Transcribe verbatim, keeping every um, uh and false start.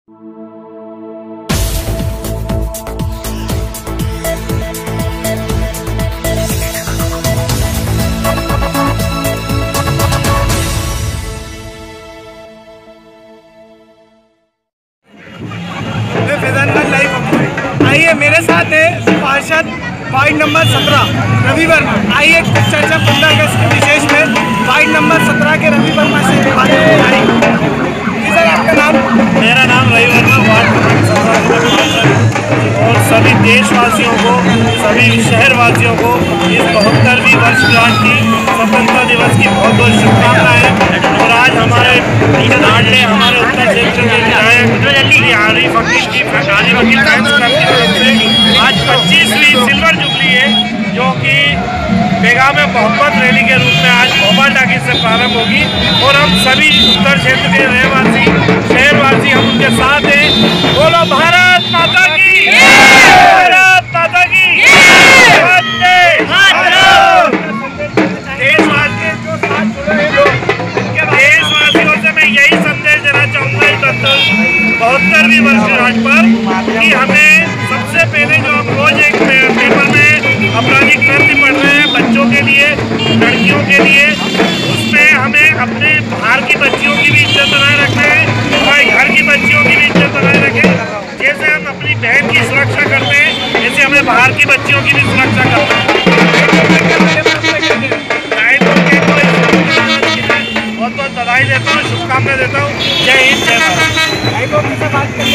आइए मेरे साथ है पार्षद वार्ड नंबर सत्रह रवि वर्मा। आइए कुछ चर्चा पंद्रह अगस्त के विशेष में वार्ड नंबर सत्रह के रवि वर्मा से बात जी सर, आपका नाम? मेरा नाम रवि वर्मा, वार्ड नंबर सत्रह और सभी देशवासियों को, सभी शहरवासियों को इस बहत्तरवीं वर्षगांठ की स्वतंत्रता दिवस की बहुत बहुत शुभकामनाएं। और आज हमारे लाडले हमारे उत्तर क्षेत्र के विधायक श्री आरिफ अकील की आरिफ अकील फैंस क्लब की तरफ से आज पच्चीसवीं सिल्वर जुबली है, जो कि पैगाम मोहब्बत रैली के रूप में आज भोपाल टाकी से प्रारंभ होगी। और हम सभी उत्तर क्षेत्र के रहवासी शहरवासी हम उनके साथ हैं। बोलो भारत माता की, भारत माता की, देशवासियों से मैं यही संदेश देना चाहूँगा इस बहत्तरवीं वर्षगांठ पर कि हमें सबसे पहले जो हम रोज एक पेपर में आपराधिक कृत्य पढ़ रहे हैं बच्चों के लिए, लड़कियों के लिए, उसमें हमें अपने बाहर की बच्चियों की भी इज्जत बनाए रखना है, हमारे घर की बच्चियों की भी इज्जत बनाए रखें। जैसे हम अपनी बहन की सुरक्षा करते हैं, जैसे हमें बाहर की बच्चियों की भी सुरक्षा करना है। बहुत बहुत बधाई देता हूँ, शुभकामनाएं देता हूँ। जय हिंद, जय भारत।